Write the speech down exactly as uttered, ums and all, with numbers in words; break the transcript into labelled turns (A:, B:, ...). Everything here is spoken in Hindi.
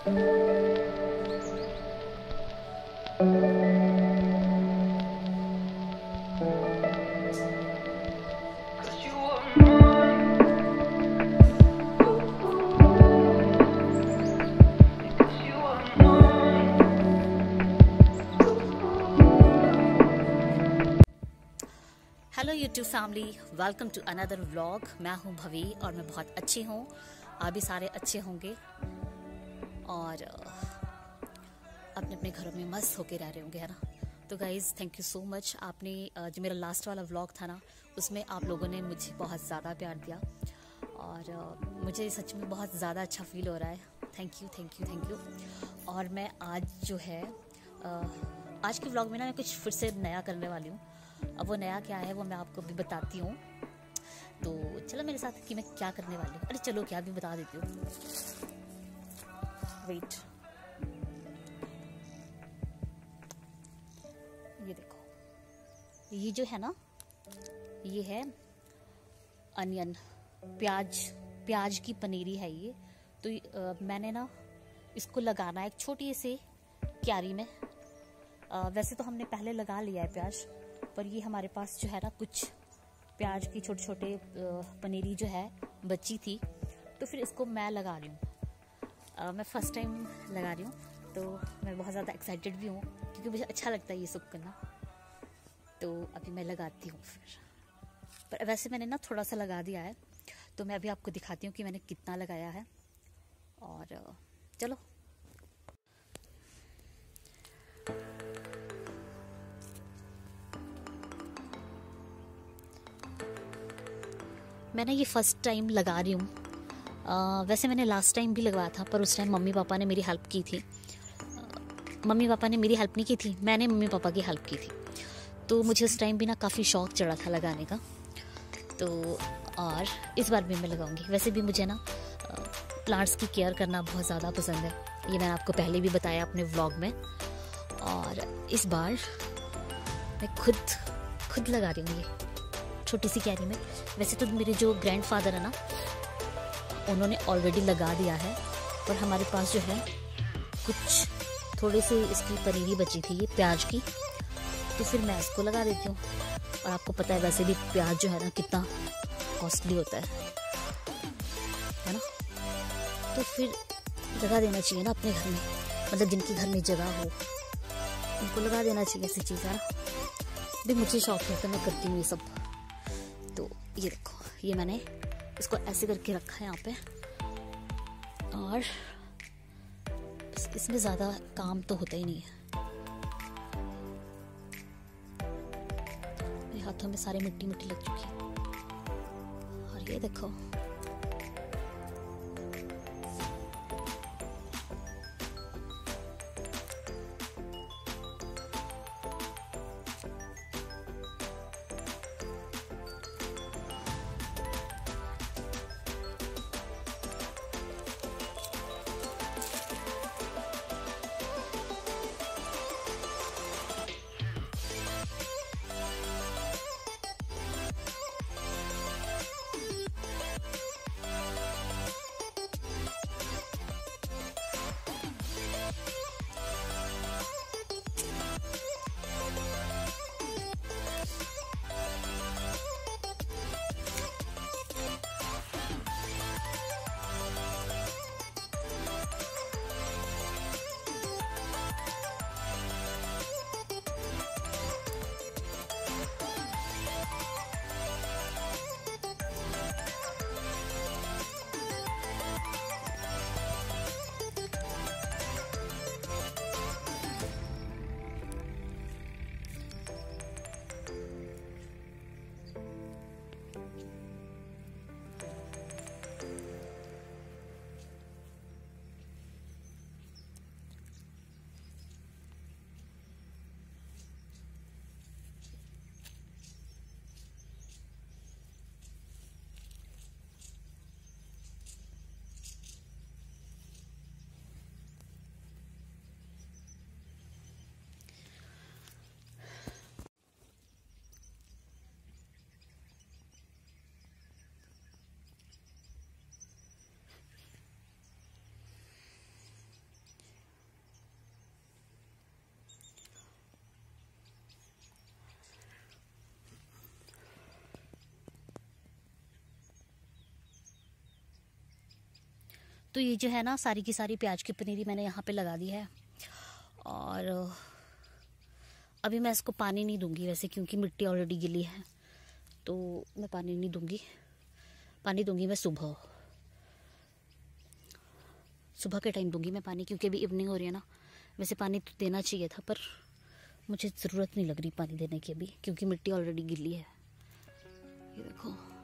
A: Hello YouTube family, welcome to another vlog. मैं हूं भवी और मैं बहुत अच्छी हूं। आप भी सारे अच्छे होंगे और अपने अपने घरों में मस्त होके रह रहे होंगे, है ना। तो guys, thank you so much. आपने जो मेरा लास्ट वाला व्लॉग था ना, उसमें आप लोगों ने मुझे बहुत ज़्यादा प्यार दिया और मुझे सच में बहुत ज़्यादा अच्छा फील हो रहा है। Thank you thank you thank you. और मैं आज जो है आज के व्लॉग में ना मैं कुछ फिर से नया करने वाली हूँ। अब वो नया क्या है वो मैं आपको भी बताती हूँ। तो चलो मेरे साथ कि मैं क्या करने वाली हूँ। अरे चलो क्या भी बता देती हूँ। वेट, ये देखो, ये जो है ना, ये है अनियन, प्याज प्याज की पनीरी है ये। तो आ, मैंने ना इसको लगाना है एक छोटी सी क्यारी में। आ, वैसे तो हमने पहले लगा लिया है प्याज, पर ये हमारे पास जो है ना कुछ प्याज की छोटे छोटे पनीरी जो है बची थी, तो फिर इसको मैं लगा रही हूँ। मैं फर्स्ट टाइम लगा रही हूँ, तो मैं बहुत ज़्यादा एक्साइटेड भी हूँ क्योंकि मुझे अच्छा लगता है ये सब करना। तो अभी मैं लगाती हूँ फिर। पर वैसे मैंने ना थोड़ा सा लगा दिया है, तो मैं अभी आपको दिखाती हूँ कि मैंने कितना लगाया है। और चलो, मैंने ये फ़र्स्ट टाइम लगा रही हूँ। वैसे मैंने लास्ट टाइम भी लगवाया था, पर उस टाइम मम्मी पापा ने मेरी हेल्प की थी। आ, मम्मी पापा ने मेरी हेल्प नहीं की थी, मैंने मम्मी पापा की हेल्प की थी। तो मुझे उस टाइम भी ना काफ़ी शौक़ चढ़ा था लगाने का। तो और इस बार भी मैं लगाऊंगी। वैसे भी मुझे ना प्लांट्स की केयर करना बहुत ज़्यादा पसंद है, ये मैंने आपको पहले भी बताया अपने व्लॉग में। और इस बार मैं खुद खुद लगा रही हूँ ये छोटी सी क्यारी में। वैसे तो मेरे जो ग्रैंडफादर है ना, उन्होंने ऑलरेडी लगा दिया है, पर हमारे पास जो है कुछ थोड़ी सी इसकी पनीरी बची थी ये प्याज की, तो फिर मैं इसको लगा देती हूँ। और आपको पता है वैसे भी प्याज जो है ना कितना कॉस्टली होता है है ना। तो फिर लगा देना चाहिए ना अपने घर में, मतलब जिनके घर में जगह हो उनको लगा देना चाहिए ऐसी चीज़, है ना। भी मुझे शौक है तो मैं करती हूँ ये सब। तो ये देखो, ये मैंने इसको ऐसे करके रखा है यहाँ पे। और इसमें ज़्यादा काम तो होता ही नहीं है। मेरे हाथों में सारी मिट्टी मिट्टी लग चुकी है। और ये देखो, तो ये जो है ना सारी की सारी प्याज की पनीरी मैंने यहाँ पे लगा दी है। और अभी मैं इसको पानी नहीं दूंगी वैसे, क्योंकि मिट्टी ऑलरेडी गिली है, तो मैं पानी नहीं दूंगी। पानी दूंगी मैं सुबह सुबह के टाइम दूंगी मैं पानी, क्योंकि अभी इवनिंग हो रही है ना। वैसे पानी तो देना चाहिए था, पर मुझे ज़रूरत नहीं लग रही पानी देने की अभी, क्योंकि मिट्टी ऑलरेडी गिली है। ये देखो।